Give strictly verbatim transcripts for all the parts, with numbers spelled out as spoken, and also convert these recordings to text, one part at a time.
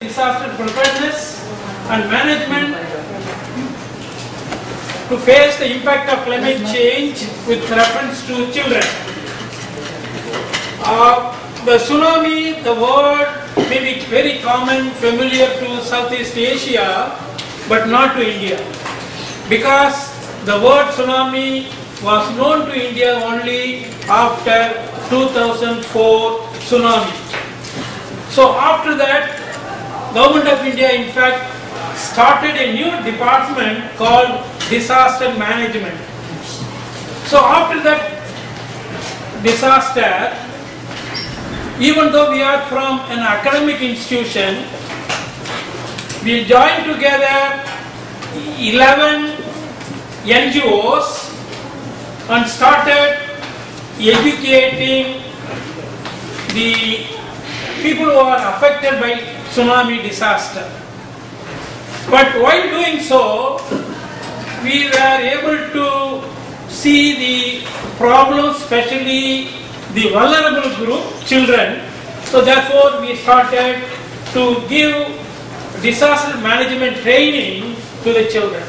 Disaster preparedness and management to face the impact of climate change with reference to children. Uh, the tsunami, the word may be very common, familiar to Southeast Asia, but not to India, because the word tsunami was known to India only after two thousand four tsunami. So after that, Government of India in fact started a new department called disaster management. So after that disaster, even though we are from an academic institution, we joined together eleven N G Os and started educating the people who are affected by tsunami disaster. But while doing so, we were able to see the problems, especially the vulnerable group, children. So therefore we started to give disaster management training to the children.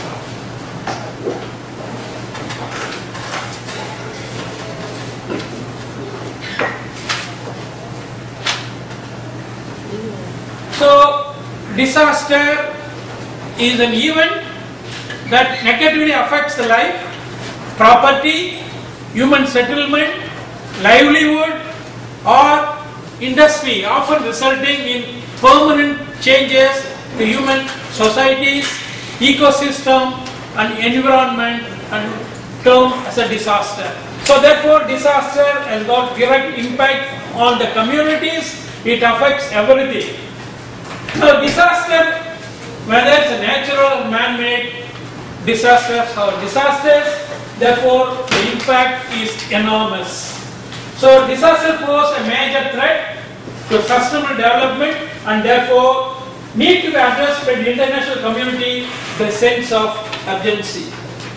So, disaster is an event that negatively affects the life, property, human settlement, livelihood or industry, often resulting in permanent changes to human societies, ecosystem and environment, and termed as a disaster. So therefore disaster has got direct impact on the communities, it affects everything. Now disaster, whether it's a natural or man-made disasters or disasters, therefore the impact is enormous. So disaster pose a major threat to sustainable development and therefore need to be addressed by the international community with a sense of urgency.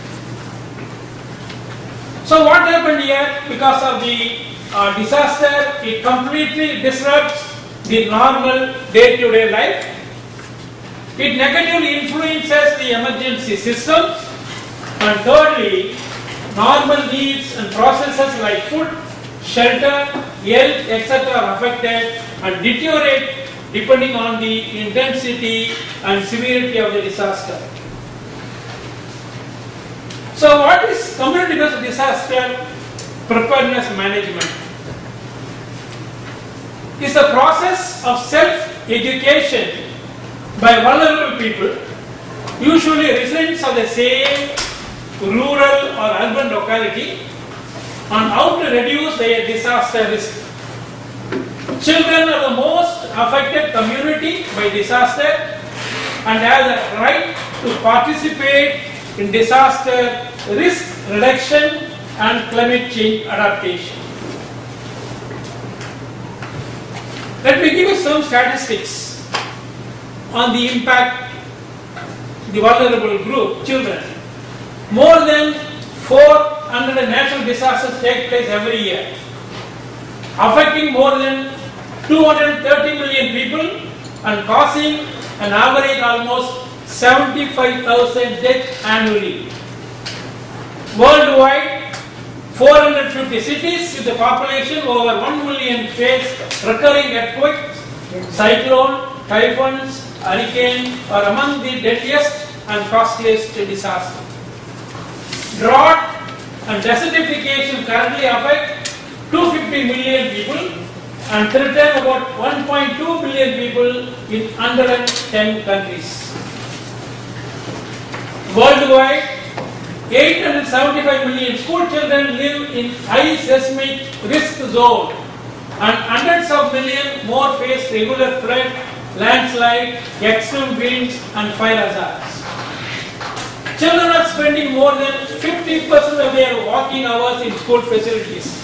So what happened here? Because of the uh, disaster, it completely disrupts the normal day-to-day life. It negatively influences the emergency systems. And thirdly, normal needs and processes like food, shelter, health, et cetera are affected and deteriorate depending on the intensity and severity of the disaster. So what is community-based disaster preparedness management? It's a process of self-education by vulnerable people, usually residents of the same rural or urban locality, on how to reduce their disaster risk. Children are the most affected community by disaster and have the right to participate in disaster risk reduction and climate change adaptation. Let me give you some statistics on the impact the vulnerable group, children. More than four hundred natural disasters take place every year, affecting more than two hundred thirty million people and causing an average almost seventy-five thousand deaths annually. Worldwide, four hundred fifty cities with a population over one million face recurring earthquakes, cyclone, typhoons, hurricane are among the deadliest and costliest disasters. Drought and desertification currently affect two hundred fifty million people and threaten about one point two billion people in one hundred ten countries. Worldwide, eight hundred seventy-five million school children live in high seismic risk zone and hundreds of millions more face regular flood, landslide, extreme winds and fire hazards. Children are spending more than fifty percent of their working hours in school facilities.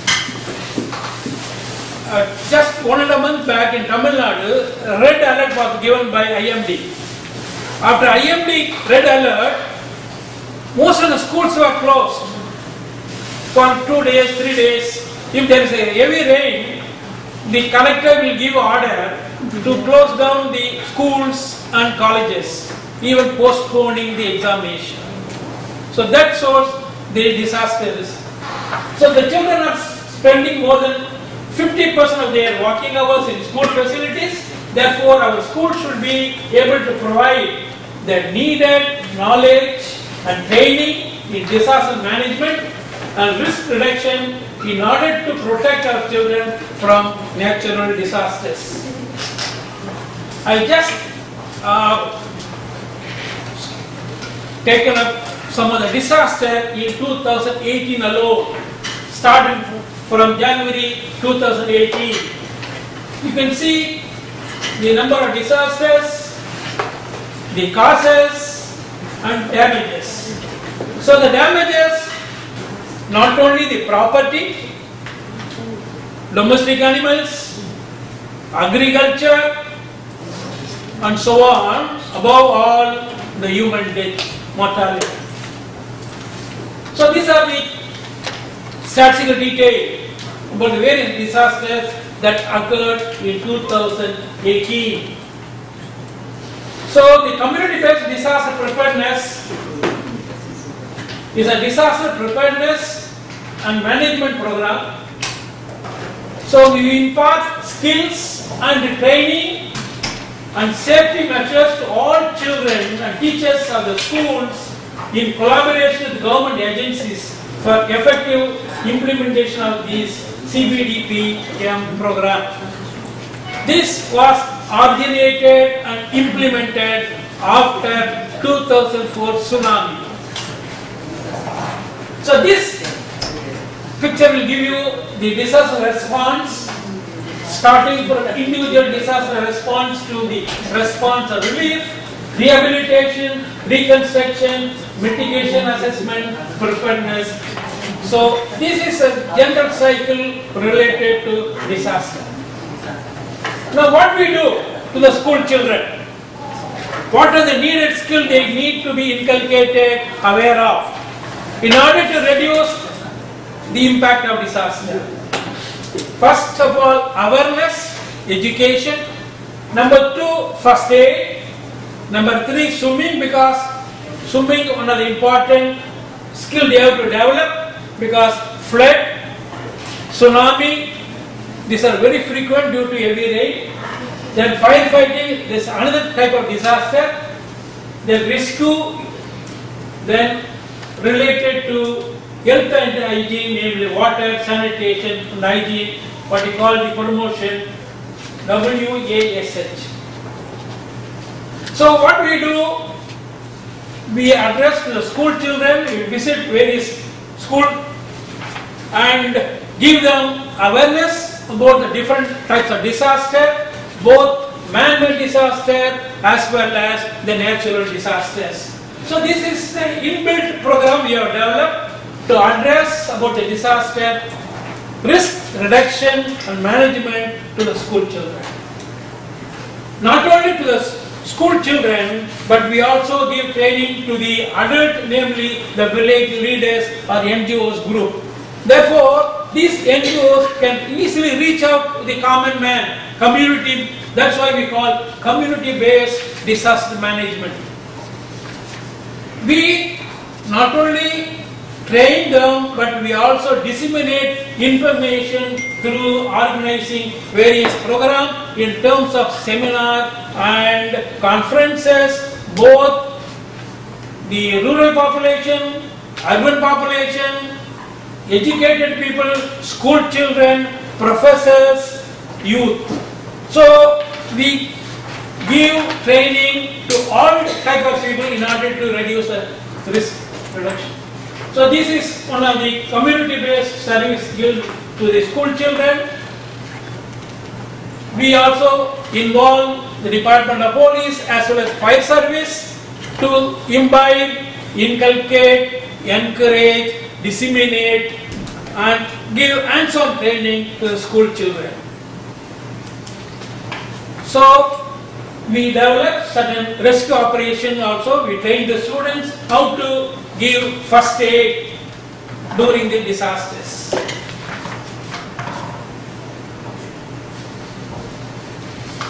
Uh, just one and a month back in Tamil Nadu, red alert was given by I M D. After I M D red alert, most of the schools were closed for two days, three days. If there is a heavy rain, the collector will give order to close down the schools and colleges, even postponing the examination. So that shows the disaster risk. So the children are spending more than fifty percent of their working hours in school facilities. Therefore, our school should be able to provide the needed knowledge and training in disaster management and risk reduction in order to protect our children from natural disasters. I just uh, taken up some of the disaster in two thousand eighteen alone, starting from January two thousand eighteen. You can see the number of disasters, the causes and damages. So the damages, not only the property, domestic animals, agriculture and so on, above all the human death, mortality. So these are the statistical detail about the various disasters that occurred in two thousand eighteen. So the community-based disaster preparedness is a disaster preparedness and management program. So we impart skills and training and safety measures to all children and teachers of the schools in collaboration with government agencies for effective implementation of this C B D P M program. This was originated and implemented after two thousand four tsunami. So this picture will give you the disaster response, starting from the individual disaster response to the response or relief, rehabilitation, reconstruction, mitigation assessment, preparedness. So this is a general cycle related to disaster. Now what we do to the school children? What are the needed skills they need to be inculcated, aware of, in order to reduce the impact of disaster? First of all, awareness, education. Number two, first aid. Number three, swimming, because swimming is one of the important skills they have to develop, because flood, tsunami, these are very frequent due to heavy rain. Then firefighting, there is another type of disaster. Then rescue, then related to health and hygiene, namely water, sanitation, and hygiene, what we call the promotion, W A S H. So what we do, we address the school children, we visit various schools and give them awareness about the different types of disaster, both man-made disaster as well as the natural disasters. So this is the inbuilt program we have developed to address about the disaster risk reduction and management to the school children. Not only to the school children, but we also give training to the adult, namely the village leaders or N G Os group. Therefore, these N G Os can easily reach out to the common man, community. That's why we call community-based disaster management. We not only train them, but we also disseminate information through organizing various programs in terms of seminar and conferences, both the rural population, urban population, educated people, school children, professors, youth. So we give training to all type of people in order to reduce the risk reduction. So this is one of the community-based service given to the school children. We also involve the Department of Police as well as Fire Service to imbibe, inculcate, encourage, disseminate and give hands-on training to the school children. So we develop certain rescue operations also. We train the students how to give first aid during the disasters.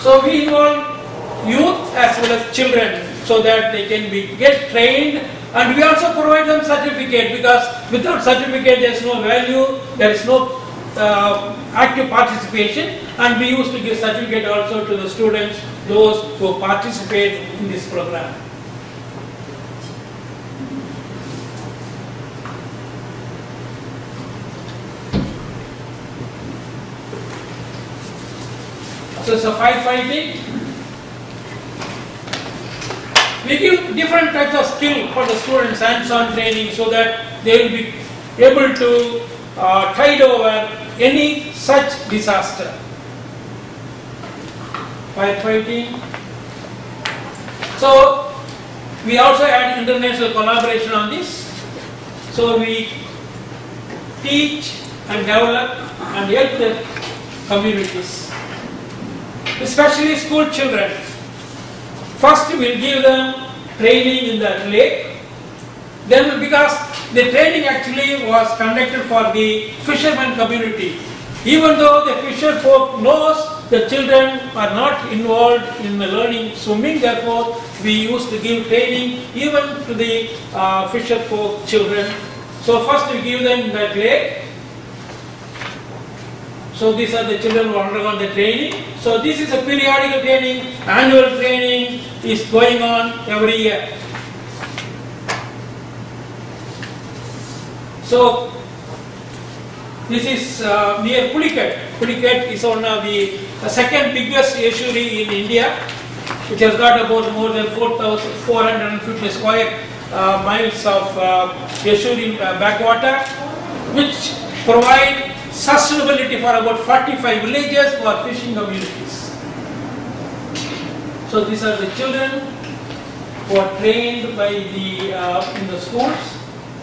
So we involve youth as well as children so that they can be get trained, and we also provide them certificate, because without certificate there is no value, there is no uh, active participation, and we used to give certificate also to the students, those who participate in this program. So, so firefighting, we give different types of skill for the students, hands-on training, so that they will be able to uh, tide over any such disaster. Firefighting. So we also add international collaboration on this. So we teach and develop and help the communities, especially school children. First we will give them training in the lake, then because the training actually was conducted for the fishermen community. Even though the fisher folk knows the children are not involved in learning swimming, therefore we used to give training even to the uh, fisher folk children. So first we give them the lake. So these are the children who undergone the training. So this is a periodical training, annual training is going on every year. So this is uh, near Pulicat. Pulicat is one of the, the second biggest estuary in India, which has got about more than four thousand four hundred fifty square uh, miles of uh, estuary uh, backwater, which provide sustainability for about forty-five villages for fishing communities. So these are the children who are trained by the uh, in the schools.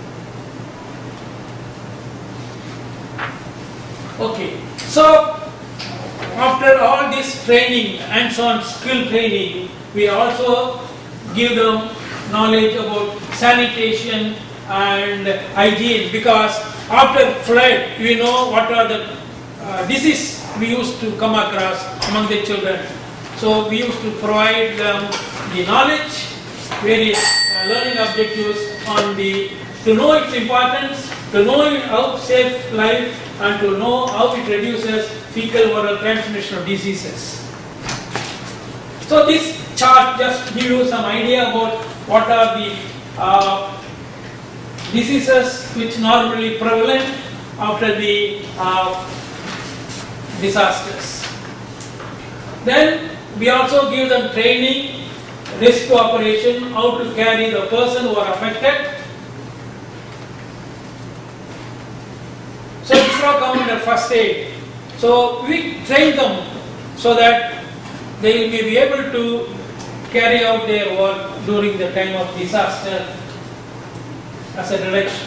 Okay, so after all this training, hands-on skill training, we also give them knowledge about sanitation and hygiene, because after flood, we know what are the uh, diseases we used to come across among the children. So we used to provide them the knowledge, various uh, learning objectives on the, to know its importance, to know how to save life, and to know how it reduces fecal oral transmission of diseases. So this chart just gives you some idea about what are the uh, diseases which normally prevalent after the uh, disasters. Then we also give them training, risk cooperation, how to carry the person who are affected. So this is all come under first aid. So we train them so that they may be able to carry out their work during the time of disaster as a direction.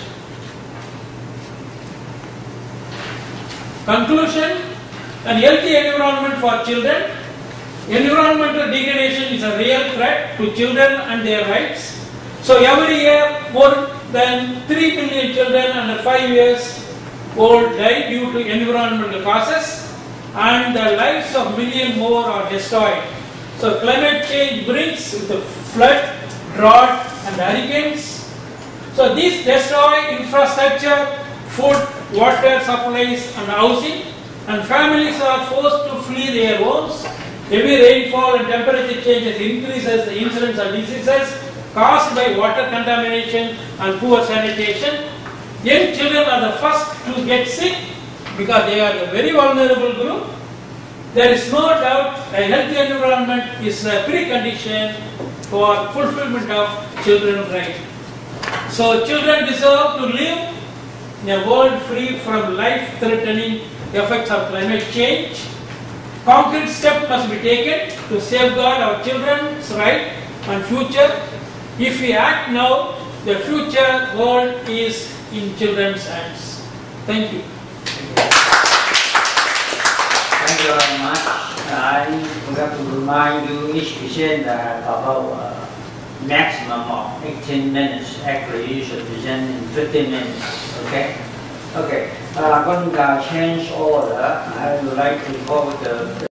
Conclusion: an healthy environment for children. Environmental degradation is a real threat to children and their rights. So every year more than three million children under five years old die due to environmental causes, and the lives of million more are destroyed. So climate change brings with the flood, drought and hurricanes. So these destroy infrastructure, food, water supplies and housing, and families are forced to flee their homes. Heavy rainfall and temperature changes increases the incidence of diseases caused by water contamination and poor sanitation. Young children are the first to get sick because they are the very vulnerable group. There is no doubt a healthy environment is a precondition for fulfillment of children's rights. So children deserve to live in a world free from life-threatening effects of climate change. Concrete steps must be taken to safeguard our children's right and future. If we act now, the future world is in children's hands. Thank you. Thank you very much. I forgot to remind you each present uh, about uh, maximum of eighteen minutes. Actually, you should present in fifteen minutes. Okay? Okay. Uh, I'm going to change order. I would like to call the